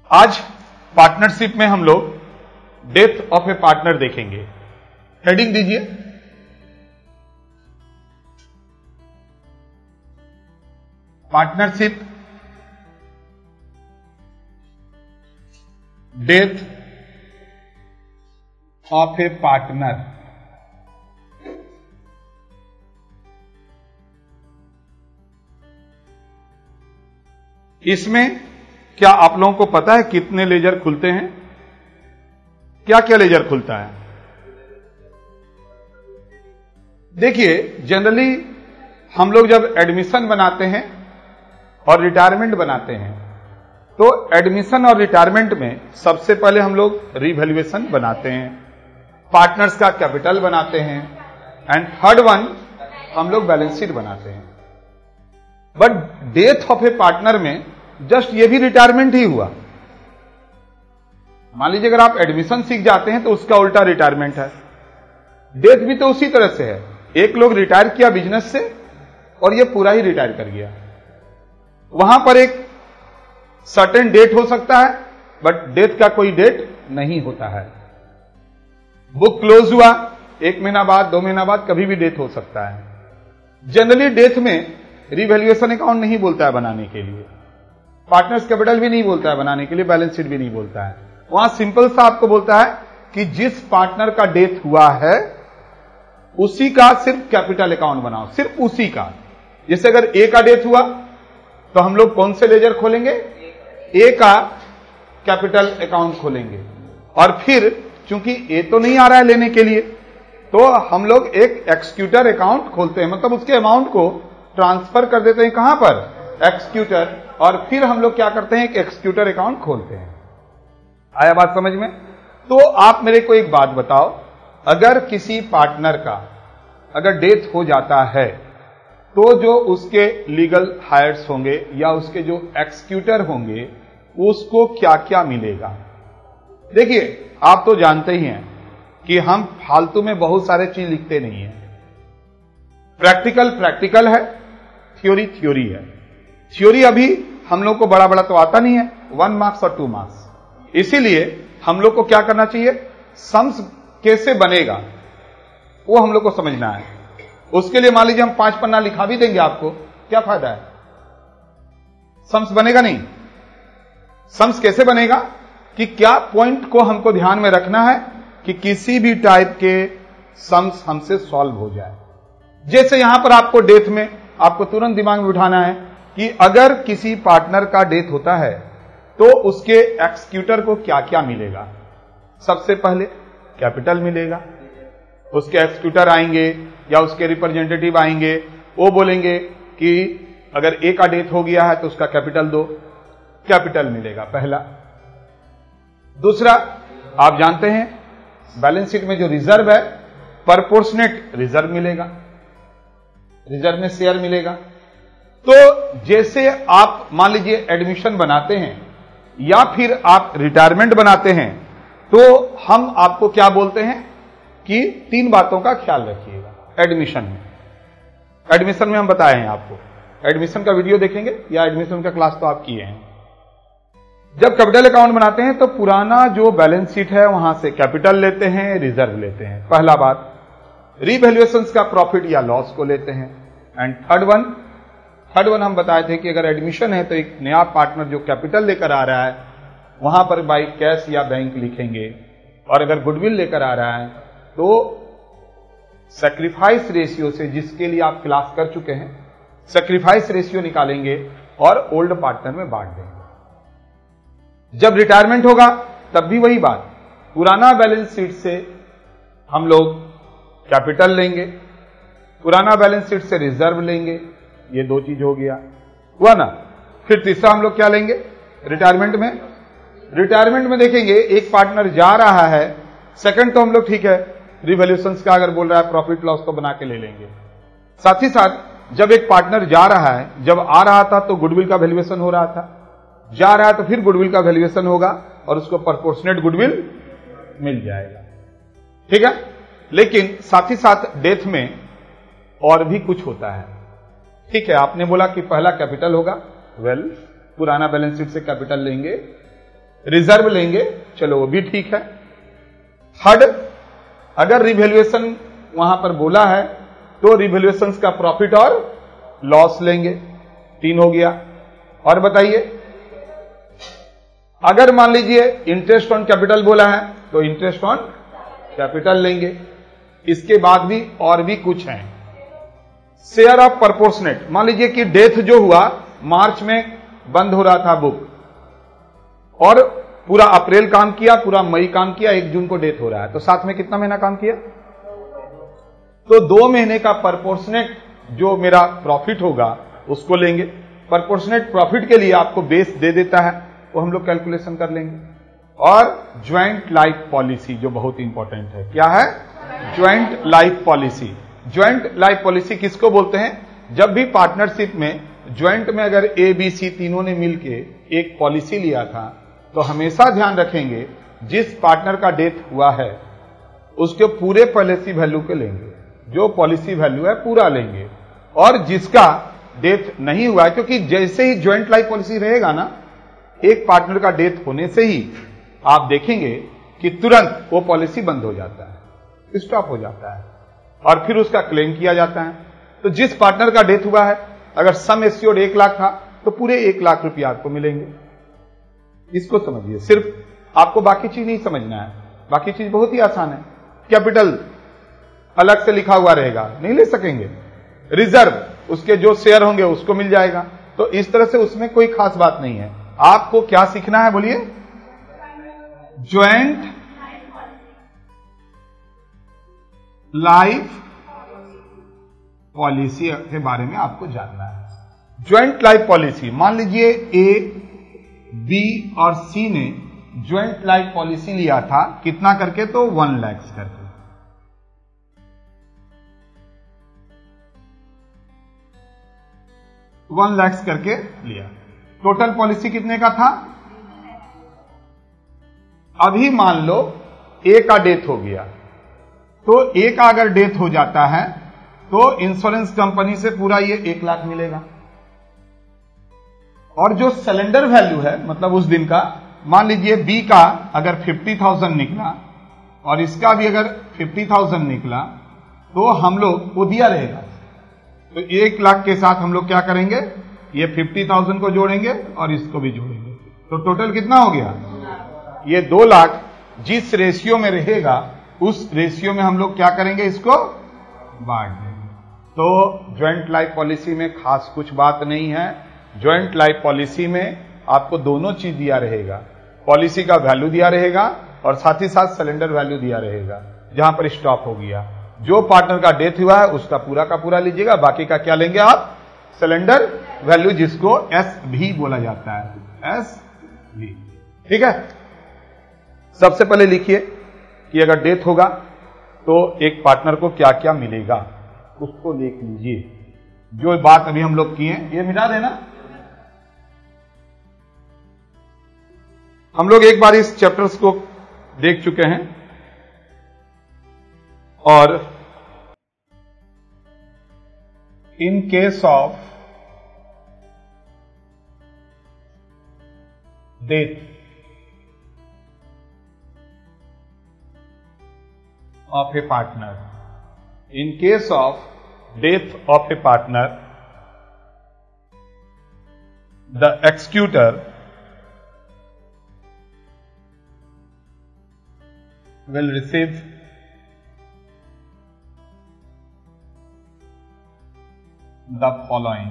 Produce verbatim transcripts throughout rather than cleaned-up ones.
आज पार्टनरशिप में हम लोग डेथ ऑफ ए पार्टनर देखेंगे। हेडिंग दीजिए, partnership death of a partner. इसमें क्या आप लोगों को पता है कितने लेजर खुलते हैं? क्या क्या लेजर खुलता है? देखिए, जनरली हम लोग जब एडमिशन बनाते हैं और रिटायरमेंट बनाते हैं तो एडमिशन और रिटायरमेंट में सबसे पहले हम लोग रिवैल्यूएशन बनाते हैं, पार्टनर्स का कैपिटल बनाते हैं, एंड थर्ड वन हम लोग बैलेंस शीट बनाते हैं। But death of a partner में जस्ट ये भी रिटायरमेंट ही हुआ। मान लीजिए अगर आप एडमिशन सीख जाते हैं तो उसका उल्टा रिटायरमेंट है। डेथ भी तो उसी तरह से है। एक लोग रिटायर किया बिजनेस से और ये पूरा ही रिटायर कर गया। वहां पर एक सर्टेन डेट हो सकता है, बट डेथ का कोई डेट नहीं होता है। बुक क्लोज हुआ, एक महीना बाद, दो महीना बाद कभी भी डेथ हो सकता है। जनरली डेथ में रिवैल्यूएशन अकाउंट नहीं बोलता है बनाने के लिए, पार्टनर्स कैपिटल भी नहीं बोलता है बनाने के लिए, बैलेंस शीट भी नहीं बोलता है। वहां सिंपल सा आपको बोलता है कि जिस पार्टनर का डेथ हुआ है उसी का सिर्फ कैपिटल अकाउंट बनाओ, सिर्फ उसी का। जैसे अगर ए का डेथ हुआ तो हम लोग कौन से लेजर खोलेंगे? ए का कैपिटल अकाउंट खोलेंगे। और फिर चूंकि ए तो नहीं आ रहा है लेने के लिए तो हम लोग एक एक्सक्यूटर अकाउंट खोलते हैं, मतलब उसके अमाउंट को ट्रांसफर कर देते हैं। कहां पर? एक्सक्यूटर। और फिर हम लोग क्या करते हैं? एक एक्सक्यूटर अकाउंट खोलते हैं। आया बात समझ में? तो आप मेरे को एक बात बताओ, अगर किसी पार्टनर का अगर डेथ हो जाता है तो जो उसके लीगल हायर्स होंगे या उसके जो एक्सक्यूटर होंगे उसको क्या क्या मिलेगा? देखिए, आप तो जानते ही हैं कि हम फालतू में बहुत सारे चीज लिखते नहीं हैं। प्रैक्टिकल प्रैक्टिकल है, थ्योरी थ्योरी है। थ्योरी अभी हम लोग को बड़ा बड़ा तो आता नहीं है, वन मार्क्स और टू मार्क्स। इसीलिए हम लोग को क्या करना चाहिए? सम्स कैसे बनेगा वो हम लोग को समझना है। उसके लिए मान लीजिए हम पांच पन्ना लिखा भी देंगे आपको, क्या फायदा है? सम्स बनेगा नहीं। सम्स कैसे बनेगा कि क्या पॉइंट को हमको ध्यान में रखना है कि किसी भी टाइप के सम्स हमसे सॉल्व हो जाए। जैसे यहां पर आपको डेथ में आपको तुरंत दिमाग में उठाना है कि अगर किसी पार्टनर का डेथ होता है तो उसके एक्सक्यूटर को क्या क्या मिलेगा? सबसे पहले कैपिटल मिलेगा। उसके एक्सक्यूटर आएंगे या उसके रिप्रेजेंटेटिव आएंगे, वो बोलेंगे कि अगर ए का डेथ हो गया है तो उसका कैपिटल दो, कैपिटल मिलेगा पहला। दूसरा, आप जानते हैं बैलेंस शीट में जो रिजर्व है, प्रोपोर्शनेट रिजर्व मिलेगा, रिजर्व में शेयर मिलेगा। तो जैसे आप मान लीजिए एडमिशन बनाते हैं या फिर आप रिटायरमेंट बनाते हैं तो हम आपको क्या बोलते हैं कि तीन बातों का ख्याल रखिएगा एडमिशन में। एडमिशन में हम बताए हैं आपको, एडमिशन का वीडियो देखेंगे या एडमिशन का क्लास तो आप किए हैं। जब कैपिटल अकाउंट बनाते हैं तो पुराना जो बैलेंस शीट है वहां से कैपिटल लेते हैं, रिजर्व लेते हैं, पहला बात। रिवैल्यूएशन का प्रॉफिट या लॉस को लेते हैं। And third one third one हम बताए थे कि अगर एडमिशन है तो एक नया पार्टनर जो कैपिटल लेकर आ रहा है वहां पर बाई कैश या बैंक लिखेंगे, और अगर गुडविल लेकर आ रहा है तो सैक्रिफाइस रेशियो से, जिसके लिए आप क्लास कर चुके हैं, सैक्रिफाइस रेशियो निकालेंगे और ओल्ड पार्टनर में बांट देंगे। जब रिटायरमेंट होगा तब भी वही बात, पुराना बैलेंस शीट से हम लोग कैपिटल लेंगे, पुराना बैलेंस शीट से रिजर्व लेंगे। ये दो चीज हो गया, हुआ ना। फिर तीसरा हम लोग क्या लेंगे रिटायरमेंट में? रिटायरमेंट में देखेंगे एक पार्टनर जा रहा है, सेकंड तो हम लोग ठीक है रिवैल्यूएशन का अगर बोल रहा है प्रॉफिट लॉस तो बना के ले लेंगे। साथ ही साथ जब एक पार्टनर जा रहा है, जब आ रहा था तो गुडविल का वैल्यूएशन हो रहा था, जा रहा है तो फिर गुडविल का वैल्यूएशन होगा और उसको प्रोपोर्शनेट गुडविल मिल जाएगा, ठीक है। लेकिन साथ ही साथ डेथ में और भी कुछ होता है, ठीक है। आपने बोला कि पहला कैपिटल होगा, वेल पुराना बैलेंस शीट से कैपिटल लेंगे, रिजर्व लेंगे, चलो वो भी ठीक है। थर्ड, अगर रिवैल्यूएशन वहां पर बोला है तो रिवैल्यूएशन का प्रॉफिट और लॉस लेंगे, तीन हो गया। और बताइए, अगर मान लीजिए इंटरेस्ट ऑन कैपिटल बोला है तो इंटरेस्ट ऑन कैपिटल लेंगे। इसके बाद भी और भी कुछ है। शेयर ऑफ प्रोपोर्शनेट, मान लीजिए कि डेथ जो हुआ मार्च में बंद हो रहा था बुक, और पूरा अप्रैल काम किया, पूरा मई काम किया, एक जून को डेथ हो रहा है, तो साथ में कितना महीना काम किया? तो दो महीने का प्रोपोर्शनेट जो मेरा प्रॉफिट होगा उसको लेंगे। प्रोपोर्शनेट प्रॉफिट के लिए आपको बेस दे देता है, वो हम लोग कैलकुलेशन कर लेंगे। और ज्वाइंट लाइफ पॉलिसी जो बहुत इंपॉर्टेंट है, क्या है? Joint life policy. Joint life policy किसको बोलते हैं? जब भी पार्टनरशिप में ज्वाइंट में अगर ए बी सी तीनों ने मिलके एक पॉलिसी लिया था तो हमेशा ध्यान रखेंगे जिस पार्टनर का डेथ हुआ है उसके पूरे पॉलिसी वैल्यू के लेंगे, जो पॉलिसी वैल्यू है पूरा लेंगे। और जिसका डेथ नहीं हुआ है, क्योंकि जैसे ही ज्वाइंट लाइफ पॉलिसी रहेगा ना, एक पार्टनर का डेथ होने से ही आप देखेंगे कि तुरंत वो पॉलिसी बंद हो जाता है, स्टॉप हो जाता है, और फिर उसका क्लेम किया जाता है। तो जिस पार्टनर का डेथ हुआ है, अगर सम एश्योर्ड एक लाख था तो पूरे एक लाख रुपया आपको मिलेंगे। इसको समझिए, सिर्फ आपको बाकी चीज नहीं समझना है, बाकी चीज बहुत ही आसान है। कैपिटल अलग से लिखा हुआ रहेगा, नहीं ले सकेंगे। रिजर्व उसके जो शेयर होंगे उसको मिल जाएगा। तो इस तरह से उसमें कोई खास बात नहीं है। आपको क्या सीखना है बोलिए? ज्वाइंट लाइफ पॉलिसी के बारे में आपको जानना है। ज्वाइंट लाइफ पॉलिसी, मान लीजिए ए, बी और सी ने ज्वाइंट लाइफ पॉलिसी लिया था, कितना करके? तो वन लैक्स करके। वन लैक्स करके लिया। टोटल पॉलिसी कितने का था? अभी मान लो ए का डेथ हो गया, तो ए का अगर डेथ हो जाता है तो इंश्योरेंस कंपनी से पूरा ये एक लाख मिलेगा। और जो सिलेंडर वैल्यू है, मतलब उस दिन का, मान लीजिए बी का अगर फिफ्टी थाउजेंड निकला और इसका भी अगर फिफ्टी थाउजेंड निकला, तो हम लोग वो दिया रहेगा। तो एक लाख के साथ हम लोग क्या करेंगे? ये फिफ्टी थाउजेंड को जोड़ेंगे और इसको भी जोड़ेंगे, तो टोटल कितना हो गया? ये दो लाख जिस रेशियो में रहेगा उस रेशियो में हम लोग क्या करेंगे? इसको बांट देंगे। तो ज्वाइंट लाइफ पॉलिसी में खास कुछ बात नहीं है। ज्वाइंट लाइफ पॉलिसी में आपको दोनों चीज दिया रहेगा, पॉलिसी का वैल्यू दिया रहेगा और साथ ही साथ सिलेंडर वैल्यू दिया रहेगा। जहां पर स्टॉप हो गया, जो पार्टनर का डेथ हुआ है उसका पूरा का पूरा लीजिएगा, बाकी का क्या लेंगे आप? सिलेंडर वैल्यू, जिसको एस भी बोला जाता है, एस भी। ठीक है, सबसे पहले लिखिए कि अगर डेथ होगा तो एक पार्टनर को क्या क्या मिलेगा, उसको लिख लीजिए। जो बात अभी हम लोग किए ये मिटा देना। हम लोग एक बार इस चैप्टर्स को देख चुके हैं और in case of death of a partner, in case of death of a partner, the executor will receive the following.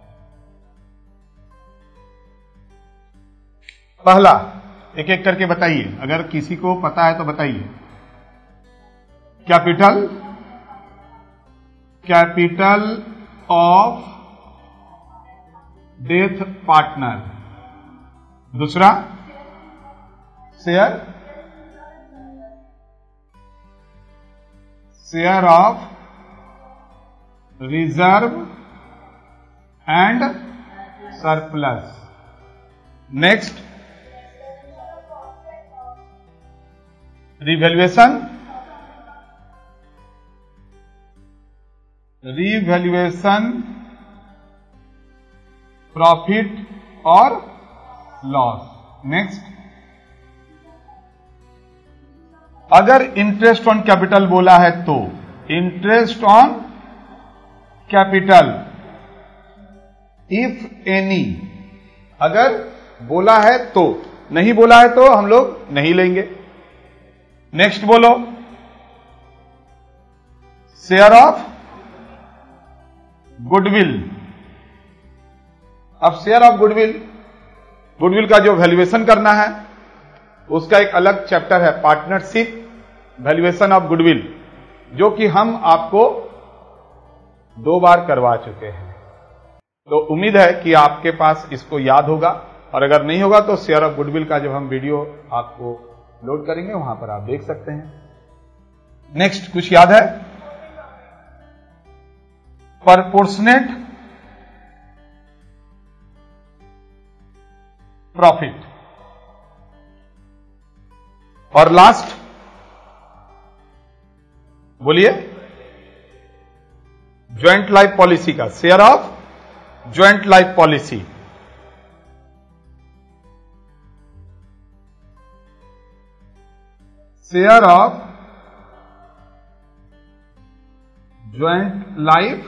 पहला, एक एक करके बताइए, अगर किसी को पता है तो बताइए। Capital, capital of death partner. दूसरा, share, share of reserve and surplus. Next, revaluation, revaluation profit और लॉस। नेक्स्ट, अगर इंटरेस्ट ऑन कैपिटल बोला है तो interest on capital if any, अगर बोला है तो, नहीं बोला है तो हम लोग नहीं लेंगे। नेक्स्ट बोलो, शेयर ऑफ गुडविल। अब शेयर ऑफ गुडविल, गुडविल का जो वैल्यूएशन करना है उसका एक अलग चैप्टर है, पार्टनरशिप वैल्यूएशन ऑफ गुडविल, जो कि हम आपको दो बार करवा चुके हैं। तो उम्मीद है कि आपके पास इसको याद होगा, और अगर नहीं होगा तो शेयर ऑफ गुडविल का जब हम वीडियो आपको लोड करेंगे वहां पर आप देख सकते हैं। नेक्स्ट कुछ याद है? Proportionate profit. और लास्ट बोलिए, ज्वाइंट लाइफ पॉलिसी का, share of joint life policy. Share of joint life,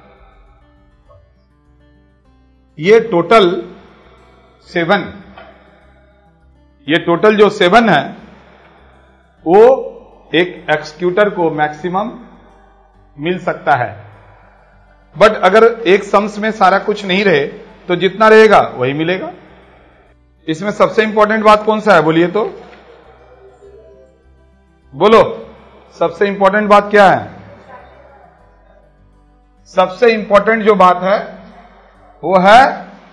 ये टोटल सेवन, ये टोटल जो सेवन है वो एक एक्सक्यूटर को मैक्सिमम मिल सकता है। बट अगर एक सम्स में सारा कुछ नहीं रहे तो जितना रहेगा वही मिलेगा। इसमें सबसे इंपॉर्टेंट बात कौन सा है बोलिए तो, बोलो सबसे इंपॉर्टेंट बात क्या है? सबसे इंपॉर्टेंट जो बात है वो है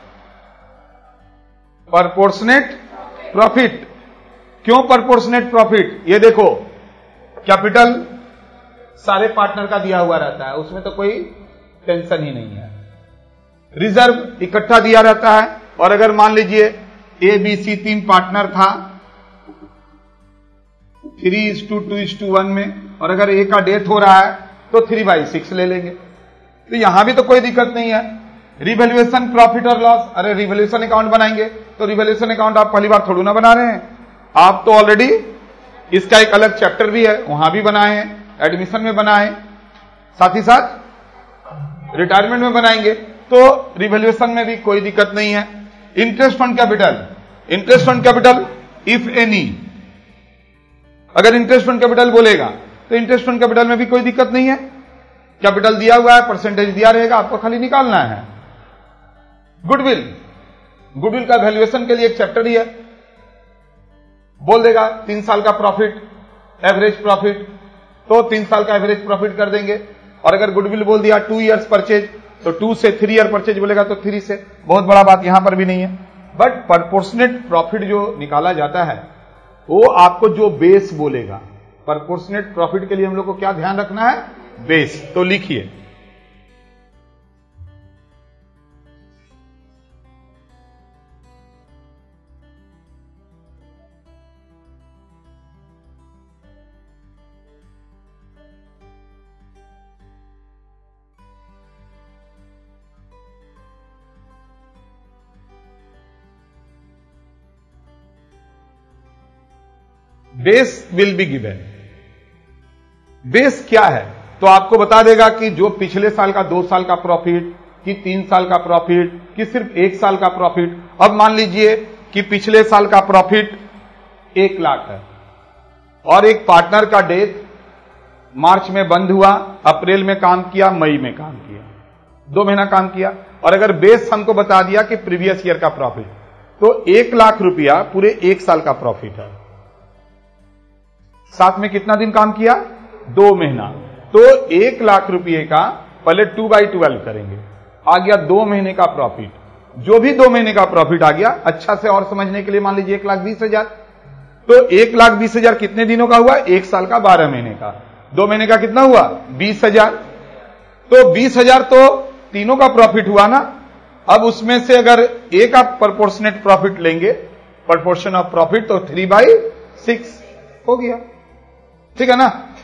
प्रपोर्शनेट प्रॉफिट। क्यों प्रपोर्शनेट प्रॉफिट? ये देखो, कैपिटल सारे पार्टनर का दिया हुआ रहता है, उसमें तो कोई टेंशन ही नहीं है। रिजर्व इकट्ठा दिया रहता है, और अगर मान लीजिए ए बी सी तीन पार्टनर था three is to two is to one में, और अगर ए का डेथ हो रहा है तो थ्री बाई सिक्स ले लेंगे, तो यहां भी तो कोई दिक्कत नहीं है। रिवैल्यूएशन प्रॉफिट और लॉस, अरे रिवैल्यूएशन अकाउंट बनाएंगे तो रिवैल्यूएशन अकाउंट आप पहली बार थोड़ी ना बना रहे हैं, आप तो ऑलरेडी इसका एक अलग चैप्टर भी है वहां भी बनाए हैं, एडमिशन में बनाए, साथ ही साथ रिटायरमेंट में बनाएंगे, तो रिवैल्यूएशन में भी कोई दिक्कत नहीं है। Interest on capital, interest on capital if any, अगर इंटरेस्ट ऑन कैपिटल बोलेगा तो इंटरेस्ट ऑन कैपिटल में भी कोई दिक्कत नहीं है। कैपिटल दिया हुआ है, परसेंटेज दिया रहेगा, आपको खाली निकालना है। गुडविल, गुडविल का वैल्यूएशन के लिए एक चैप्टर ही है, बोल देगा तीन साल का प्रॉफिट, एवरेज प्रॉफिट, तो तीन साल का एवरेज प्रॉफिट कर देंगे। और अगर गुडविल बोल दिया टू इयर्स परचेज, तो टू से थ्री ईयर परचेज बोलेगा तो थ्री से, बहुत बड़ा बात यहां पर भी नहीं है। बट प्रपोर्शनेट प्रॉफिट जो निकाला जाता है वो आपको जो बेस बोलेगा, प्रपोर्शनेट प्रॉफिट के लिए हम लोग को क्या ध्यान रखना है? बेस। तो लिखिए, base will be given. Base क्या है? तो आपको बता देगा कि जो पिछले साल का दो साल का प्रॉफिट, कि तीन साल का प्रॉफिट, कि सिर्फ एक साल का प्रॉफिट। अब मान लीजिए कि पिछले साल का प्रॉफिट एक लाख है और एक पार्टनर का डेथ मार्च में बंद हुआ, अप्रैल में काम किया, मई में काम किया, दो महीना काम किया, और अगर बेस हमको बता दिया कि प्रीवियस ईयर का प्रॉफिट, तो एक लाख रुपया पूरे एक साल का प्रॉफिट है। साथ में कितना दिन काम किया? दो महीना। तो एक लाख रुपए का पहले टू बाई ट्वेल्व करेंगे, आ गया दो महीने का प्रॉफिट। जो भी दो महीने का प्रॉफिट आ गया, अच्छा से और समझने के लिए मान लीजिए एक लाख बीस हजार, तो एक लाख बीस हजार कितने दिनों का हुआ? एक साल का बारह महीने का। दो महीने का कितना हुआ? बीस हजार। तो बीस हजार तो तीनों का प्रॉफिट हुआ ना। अब उसमें से अगर एक आप प्रपोर्शनेट प्रॉफिट लेंगे, प्रपोर्शन ऑफ प्रॉफिट, तो थ्री बाई सिक्स हो गया, ठीक है ना।